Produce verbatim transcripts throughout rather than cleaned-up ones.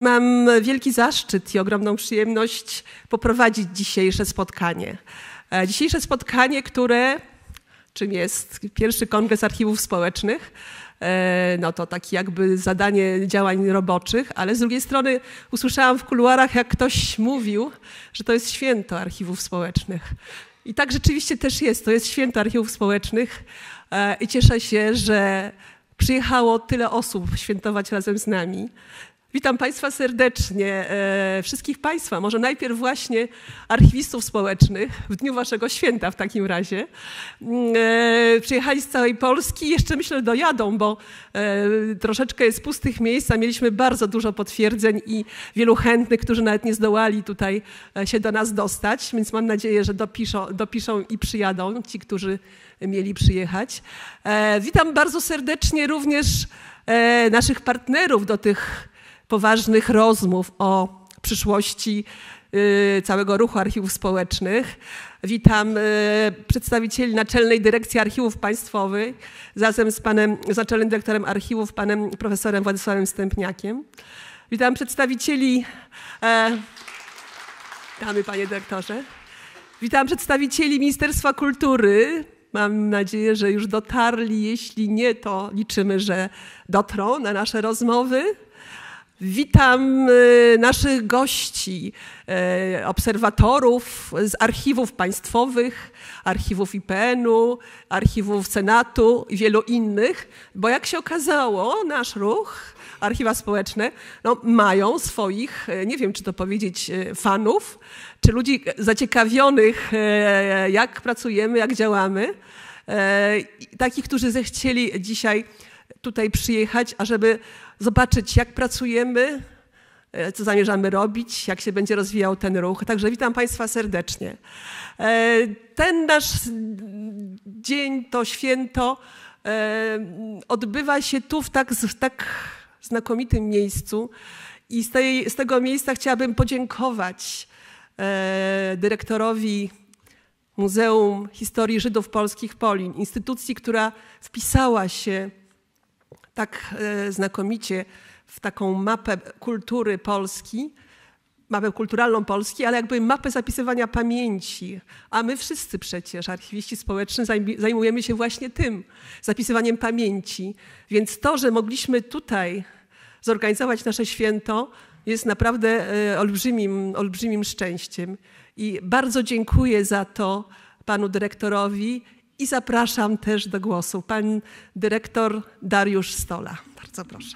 Mam wielki zaszczyt i ogromną przyjemność poprowadzić dzisiejsze spotkanie. Dzisiejsze spotkanie, które czym jest pierwszy Kongres Archiwów Społecznych, no to takie jakby zadanie działań roboczych, ale z drugiej strony usłyszałam w kuluarach, jak ktoś mówił, że to jest święto archiwów społecznych. I tak rzeczywiście też jest, to jest święto archiwów społecznych i cieszę się, że przyjechało tyle osób świętować razem z nami. Witam Państwa serdecznie, wszystkich Państwa, może najpierw właśnie archiwistów społecznych w dniu Waszego święta w takim razie. Przyjechali z całej Polski, jeszcze myślę dojadą, bo troszeczkę jest pustych miejsc, a mieliśmy bardzo dużo potwierdzeń i wielu chętnych, którzy nawet nie zdołali tutaj się do nas dostać, więc mam nadzieję, że dopiszą, dopiszą i przyjadą ci, którzy mieli przyjechać. Witam bardzo serdecznie również naszych partnerów do tych poważnych rozmów o przyszłości całego ruchu archiwów społecznych. Witam przedstawicieli Naczelnej Dyrekcji Archiwów Państwowych razem z panem z Naczelnym Dyrektorem Archiwów, panem profesorem Władysławem Stępniakiem. Witam przedstawicieli, e, witamy panie dyrektorze. Witam przedstawicieli Ministerstwa Kultury. Mam nadzieję, że już dotarli, jeśli nie, to liczymy, że dotrą na nasze rozmowy. Witam naszych gości, obserwatorów z archiwów państwowych, archiwów I P N u, archiwów Senatu i wielu innych, bo jak się okazało, nasz ruch, archiwa społeczne, no, mają swoich, nie wiem czy to powiedzieć, fanów, czy ludzi zaciekawionych, jak pracujemy, jak działamy, takich, którzy zechcieli dzisiaj tutaj przyjechać, ażeby zobaczyć, jak pracujemy, co zamierzamy robić, jak się będzie rozwijał ten ruch. Także witam Państwa serdecznie. Ten nasz dzień, to święto odbywa się tu w tak, w tak znakomitym miejscu i z, tej, z tego miejsca chciałabym podziękować dyrektorowi Muzeum Historii Żydów Polskich Polin, instytucji, która wpisała się tak znakomicie w taką mapę kultury Polski, mapę kulturalną Polski, ale jakby mapę zapisywania pamięci. A my wszyscy przecież, archiwiści społeczni, zajmujemy się właśnie tym, zapisywaniem pamięci. Więc to, że mogliśmy tutaj zorganizować nasze święto, jest naprawdę olbrzymim, olbrzymim szczęściem. I bardzo dziękuję za to panu dyrektorowi i zapraszam też do głosu. Pan dyrektor Dariusz Stola. Bardzo proszę.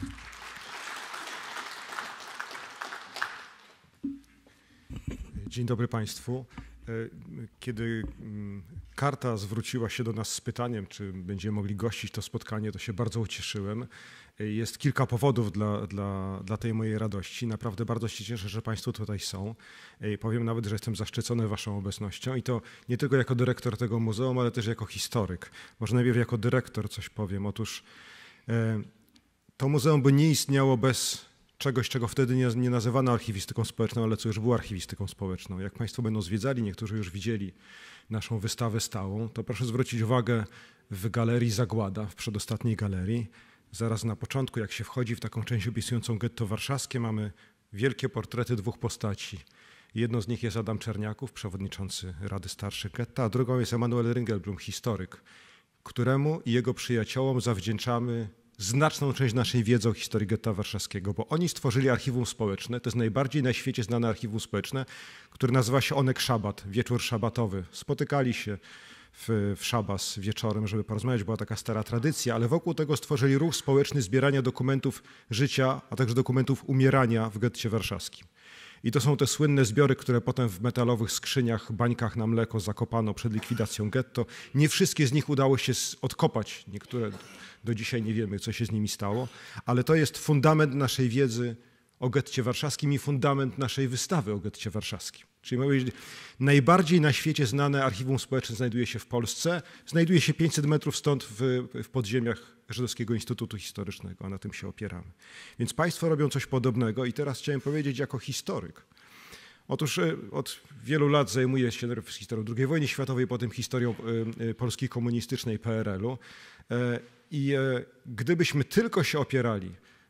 Dzień dobry Państwu. Kiedy Karta zwróciła się do nas z pytaniem, czy będziemy mogli gościć to spotkanie, to się bardzo ucieszyłem. Jest kilka powodów dla, dla, dla tej mojej radości. Naprawdę bardzo się cieszę, że Państwo tutaj są. Powiem nawet, że jestem zaszczycony Waszą obecnością i to nie tylko jako dyrektor tego muzeum, ale też jako historyk. Może najpierw jako dyrektor coś powiem. Otóż to muzeum by nie istniało bez czegoś, czego wtedy nie, nie nazywano archiwistyką społeczną, ale co już było archiwistyką społeczną. Jak Państwo będą zwiedzali, niektórzy już widzieli naszą wystawę stałą, to proszę zwrócić uwagę w galerii Zagłada, w przedostatniej galerii. Zaraz na początku, jak się wchodzi w taką część opisującą getto warszawskie, mamy wielkie portrety dwóch postaci. Jedną z nich jest Adam Czerniaków, przewodniczący Rady Starszych Getta, a drugą jest Emanuel Ringelblum, historyk, któremu i jego przyjaciołom zawdzięczamy znaczną część naszej wiedzy o historii getta warszawskiego, bo oni stworzyli archiwum społeczne, to jest najbardziej na świecie znane archiwum społeczne, które nazywa się Onek Szabat, wieczór szabatowy. Spotykali się w, w szabas wieczorem, żeby porozmawiać, była taka stara tradycja, ale wokół tego stworzyli ruch społeczny zbierania dokumentów życia, a także dokumentów umierania w getcie warszawskim. I to są te słynne zbiory, które potem w metalowych skrzyniach, bańkach na mleko zakopano przed likwidacją getto. Nie wszystkie z nich udało się odkopać, niektóre do dzisiaj nie wiemy, co się z nimi stało, ale to jest fundament naszej wiedzy o getcie warszawskim i fundament naszej wystawy o getcie warszawskim. Czyli mówię, najbardziej na świecie znane archiwum społeczne znajduje się w Polsce, znajduje się pięćset metrów stąd w, w podziemiach Żydowskiego Instytutu Historycznego, a na tym się opieramy. Więc Państwo robią coś podobnego i teraz chciałem powiedzieć jako historyk. Otóż od wielu lat zajmuję się historią drugiej wojny światowej, potem historią Polski komunistycznej P R L u i gdybyśmy tylko się opierali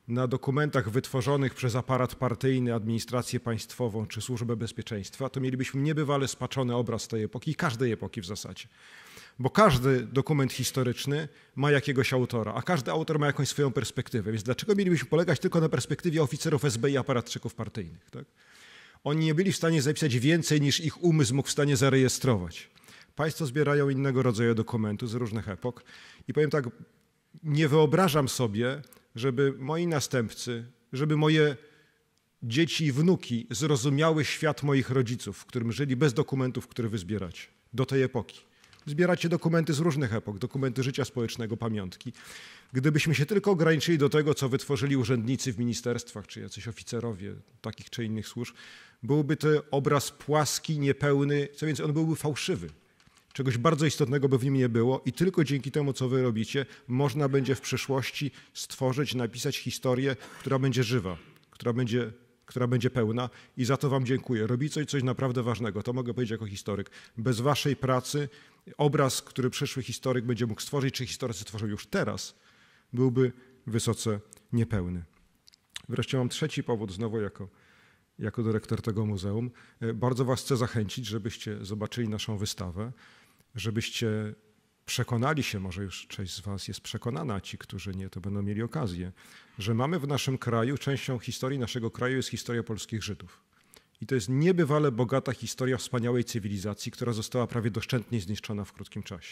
na dokumentach wytworzonych przez aparat partyjny, administrację państwową czy Służbę Bezpieczeństwa, to mielibyśmy niebywale spaczony obraz tej epoki i każdej epoki w zasadzie. Bo każdy dokument historyczny ma jakiegoś autora, a każdy autor ma jakąś swoją perspektywę. Więc dlaczego mielibyśmy polegać tylko na perspektywie oficerów S B i aparatczyków partyjnych? Tak? Oni nie byli w stanie zapisać więcej, niż ich umysł mógł w stanie zarejestrować. Państwo zbierają innego rodzaju dokumenty z różnych epok i powiem tak, nie wyobrażam sobie, żeby moi następcy, żeby moje dzieci i wnuki zrozumiały świat moich rodziców, w którym żyli bez dokumentów, które wy zbieracie do tej epoki. Zbieracie dokumenty z różnych epok, dokumenty życia społecznego, pamiątki. Gdybyśmy się tylko ograniczyli do tego, co wytworzyli urzędnicy w ministerstwach, czy jacyś oficerowie takich czy innych służb, byłby to obraz płaski, niepełny, co więcej, on byłby fałszywy. Czegoś bardzo istotnego by w nim nie było i tylko dzięki temu, co wy robicie, można będzie w przyszłości stworzyć, napisać historię, która będzie żywa, która będzie, która będzie pełna i za to wam dziękuję. Robicie coś, coś naprawdę ważnego, to mogę powiedzieć jako historyk. Bez waszej pracy obraz, który przyszły historyk będzie mógł stworzyć, czy historycy tworzą już teraz, byłby wysoce niepełny. Wreszcie mam trzeci powód, znowu jako, jako dyrektor tego muzeum. Bardzo was chcę zachęcić, żebyście zobaczyli naszą wystawę, żebyście przekonali się, może już część z was jest przekonana, a ci, którzy nie, to będą mieli okazję, że mamy w naszym kraju, częścią historii naszego kraju jest historia polskich Żydów. I to jest niebywale bogata historia wspaniałej cywilizacji, która została prawie doszczętnie zniszczona w krótkim czasie.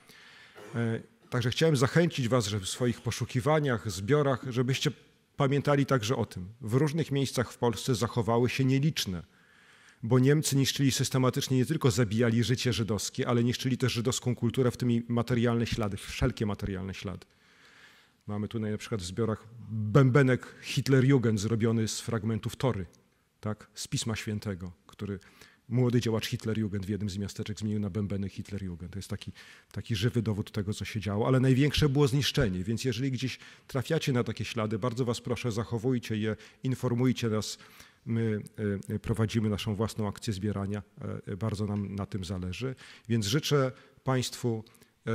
Także chciałem zachęcić was, że w swoich poszukiwaniach, zbiorach, żebyście pamiętali także o tym. W różnych miejscach w Polsce zachowały się nieliczne, bo Niemcy niszczyli systematycznie, nie tylko zabijali życie żydowskie, ale niszczyli też żydowską kulturę, w tym i materialne ślady, wszelkie materialne ślady. Mamy tutaj na przykład w zbiorach bębenek Hitlerjugend zrobiony z fragmentów Tory, tak? Z Pisma Świętego, który młody działacz Hitlerjugend w jednym z miasteczek zmienił na bębenek Hitlerjugend. To jest taki, taki żywy dowód tego, co się działo, ale największe było zniszczenie, więc jeżeli gdzieś trafiacie na takie ślady, bardzo was proszę, zachowujcie je, informujcie nas. My prowadzimy naszą własną akcję zbierania, bardzo nam na tym zależy, więc życzę państwu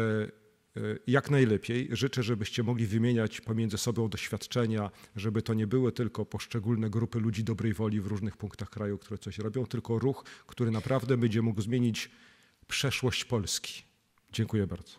jak najlepiej. Życzę, żebyście mogli wymieniać pomiędzy sobą doświadczenia, żeby to nie były tylko poszczególne grupy ludzi dobrej woli w różnych punktach kraju, które coś robią, tylko ruch, który naprawdę będzie mógł zmienić przeszłość Polski. Dziękuję bardzo.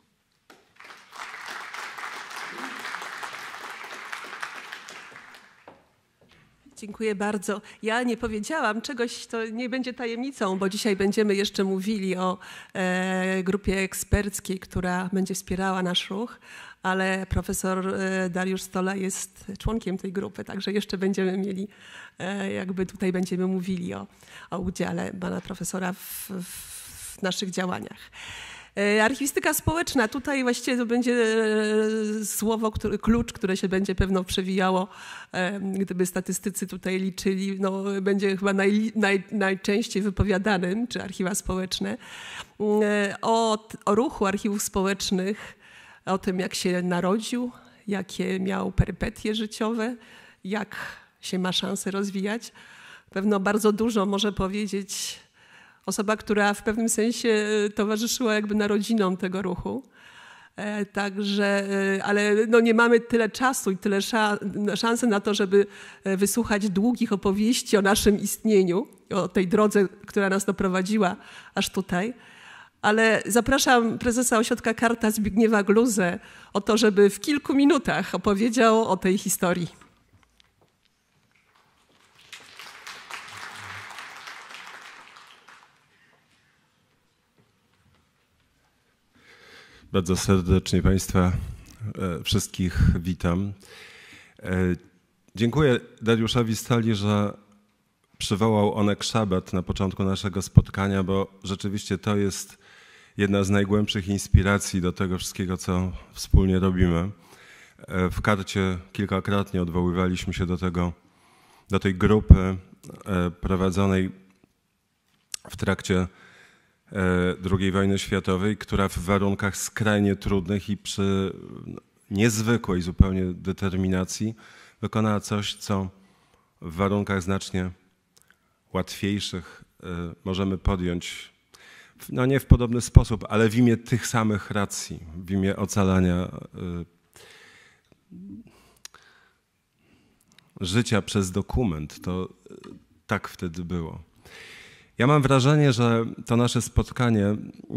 Dziękuję bardzo. Ja nie powiedziałam czegoś, to nie będzie tajemnicą, bo dzisiaj będziemy jeszcze mówili o e, grupie eksperckiej, która będzie wspierała nasz ruch, ale profesor e, Dariusz Stola jest członkiem tej grupy, także jeszcze będziemy mieli, e, jakby tutaj będziemy mówili o, o udziale pana profesora w, w naszych działaniach. Archiwistyka społeczna, tutaj właściwie to będzie słowo, który, klucz, które się będzie pewno przewijało, gdyby statystycy tutaj liczyli, no, będzie chyba naj, naj, najczęściej wypowiadanym, czy archiwa społeczne, o, o ruchu archiwów społecznych, o tym, jak się narodził, jakie miał perypetie życiowe, jak się ma szansę rozwijać. Pewno bardzo dużo może powiedzieć osoba, która w pewnym sensie towarzyszyła jakby narodzinom tego ruchu. Także, ale no nie mamy tyle czasu i tyle szansy na to, żeby wysłuchać długich opowieści o naszym istnieniu, o tej drodze, która nas doprowadziła aż tutaj. Ale zapraszam prezesa Ośrodka Karta Zbigniewa Gluzę o to, żeby w kilku minutach opowiedział o tej historii. Bardzo serdecznie Państwa wszystkich witam. Dziękuję Dariuszowi Stoli, że przywołał Onek Szabat na początku naszego spotkania, bo rzeczywiście to jest jedna z najgłębszych inspiracji do tego wszystkiego, co wspólnie robimy. W Karcie kilkakrotnie odwoływaliśmy się do tego, do tej grupy prowadzonej w trakcie drugiej wojny światowej, która w warunkach skrajnie trudnych i przy niezwykłej zupełnie determinacji wykonała coś, co w warunkach znacznie łatwiejszych możemy podjąć, no nie w podobny sposób, ale w imię tych samych racji, w imię ocalania życia przez dokument. To tak wtedy było. Ja mam wrażenie, że to nasze spotkanie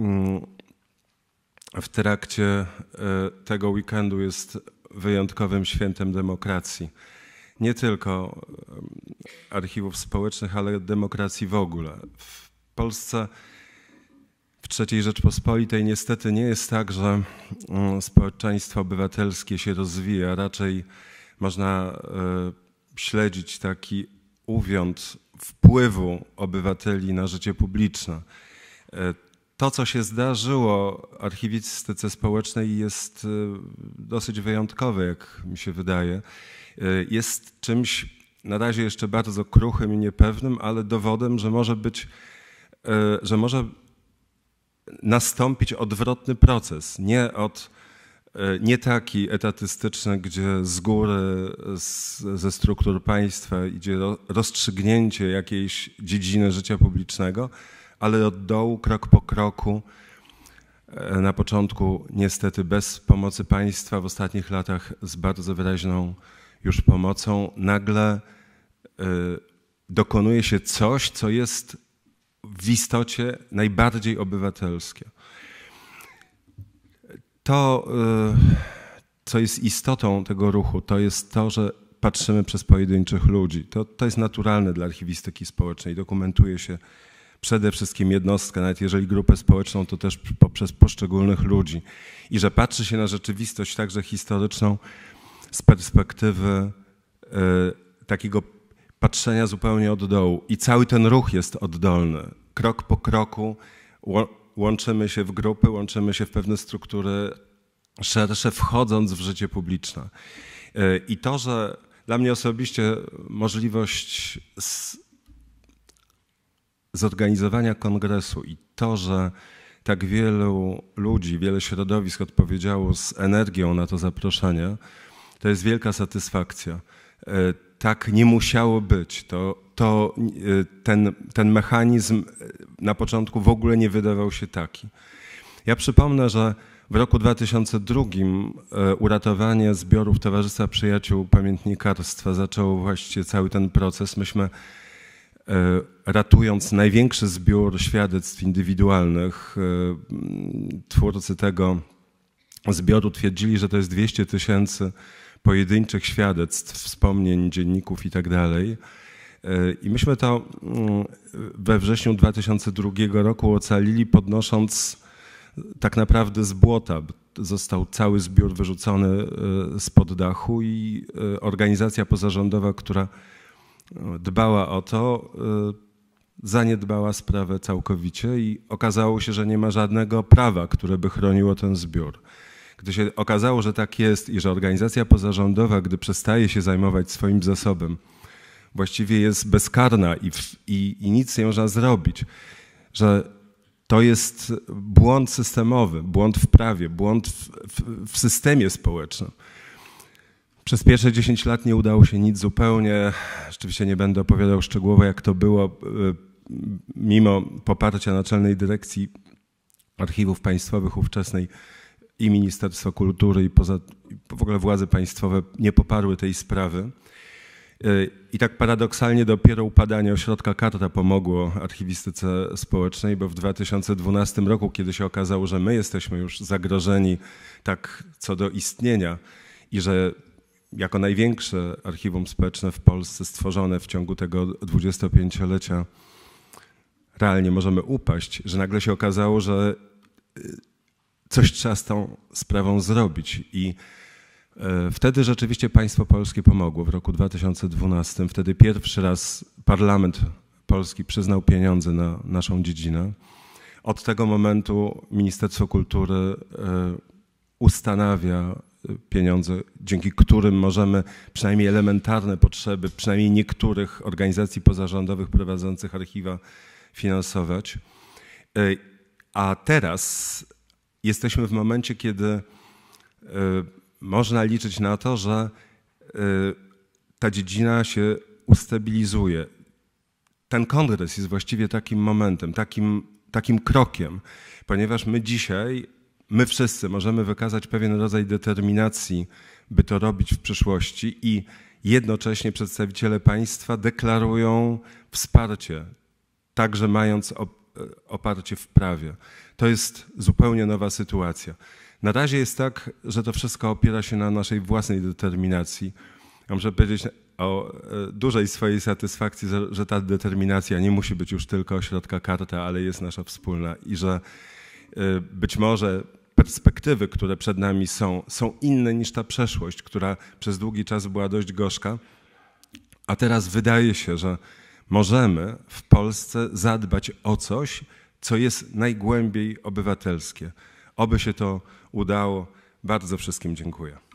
w trakcie tego weekendu jest wyjątkowym świętem demokracji. Nie tylko archiwów społecznych, ale demokracji w ogóle. W Polsce, w trzeciej Rzeczpospolitej niestety nie jest tak, że społeczeństwo obywatelskie się rozwija. Raczej można śledzić taki uwiąd wpływu obywateli na życie publiczne. To, co się zdarzyło archiwistyce społecznej, jest dosyć wyjątkowe, jak mi się wydaje. Jest czymś na razie jeszcze bardzo kruchym i niepewnym, ale dowodem, że może być, że może nastąpić odwrotny proces. Nie, od, nie taki etatystyczny, gdzie z góry, z, ze struktur państwa idzie rozstrzygnięcie jakiejś dziedziny życia publicznego, ale od dołu, krok po kroku, na początku niestety bez pomocy państwa, w ostatnich latach z bardzo wyraźną już pomocą, nagle y, dokonuje się coś, co jest w istocie najbardziej obywatelskie. To, y, co jest istotą tego ruchu, to jest to, że patrzymy przez pojedynczych ludzi. To, to jest naturalne dla archiwistyki społecznej. Dokumentuje się przede wszystkim jednostkę, nawet jeżeli grupę społeczną, to też poprzez poszczególnych ludzi. I że patrzy się na rzeczywistość także historyczną z perspektywy y, takiego patrzenia zupełnie od dołu. I cały ten ruch jest oddolny. Krok po kroku łączymy się w grupy, łączymy się w pewne struktury szersze, wchodząc w życie publiczne. Y, I to, że dla mnie osobiście możliwość z, zorganizowania kongresu i to, że tak wielu ludzi, wiele środowisk odpowiedziało z energią na to zaproszenie, to jest wielka satysfakcja. Tak nie musiało być. To, to ten, ten mechanizm na początku w ogóle nie wydawał się taki. Ja przypomnę, że w roku dwa tysiące drugim uratowanie zbiorów Towarzystwa Przyjaciół Pamiętnikarstwa zaczęło właściwie cały ten proces. Myśmy, ratując największy zbiór świadectw indywidualnych, twórcy tego zbioru twierdzili, że to jest dwieście tysięcy pojedynczych świadectw, wspomnień, dzienników i tak dalej. I myśmy to we wrześniu dwa tysiące drugiego roku ocalili, podnosząc tak naprawdę z błota. Został cały zbiór wyrzucony spod dachu i organizacja pozarządowa, która dbała o to, zaniedbała sprawę całkowicie i okazało się, że nie ma żadnego prawa, które by chroniło ten zbiór. Gdy się okazało, że tak jest i że organizacja pozarządowa, gdy przestaje się zajmować swoim zasobem, właściwie jest bezkarna i, i, i nic nie można zrobić, że to jest błąd systemowy, błąd w prawie, błąd w, w, w systemie społecznym. Przez pierwsze dziesięć lat nie udało się nic zupełnie. Rzeczywiście nie będę opowiadał szczegółowo, jak to było, mimo poparcia Naczelnej Dyrekcji Archiwów Państwowych ówczesnej i Ministerstwa Kultury i poza, w ogóle władze państwowe nie poparły tej sprawy. I tak paradoksalnie dopiero upadanie ośrodka Karta pomogło archiwistyce społecznej, bo w dwa tysiące dwunastym roku, kiedy się okazało, że my jesteśmy już zagrożeni tak co do istnienia i że jako największe archiwum społeczne w Polsce stworzone w ciągu tego dwudziestopięciolecia realnie możemy upaść, że nagle się okazało, że coś trzeba z tą sprawą zrobić. I wtedy rzeczywiście państwo polskie pomogło w roku dwa tysiące dwunastym. Wtedy pierwszy raz Parlament Polski przyznał pieniądze na naszą dziedzinę. Od tego momentu Ministerstwo Kultury ustanawia pieniądze, dzięki którym możemy przynajmniej elementarne potrzeby, przynajmniej niektórych organizacji pozarządowych prowadzących archiwa finansować. A teraz jesteśmy w momencie, kiedy można liczyć na to, że ta dziedzina się ustabilizuje. Ten kongres jest właściwie takim momentem, takim, takim krokiem, ponieważ my dzisiaj, my wszyscy możemy wykazać pewien rodzaj determinacji, by to robić w przyszłości i jednocześnie przedstawiciele państwa deklarują wsparcie, także mając oparcie w prawie. To jest zupełnie nowa sytuacja. Na razie jest tak, że to wszystko opiera się na naszej własnej determinacji. Ja muszę powiedzieć o dużej swojej satysfakcji, że ta determinacja nie musi być już tylko ośrodka Karta, ale jest nasza wspólna i że być może perspektywy, które przed nami są, są inne niż ta przeszłość, która przez długi czas była dość gorzka, a teraz wydaje się, że możemy w Polsce zadbać o coś, co jest najgłębiej obywatelskie. Oby się to udało. Bardzo wszystkim dziękuję.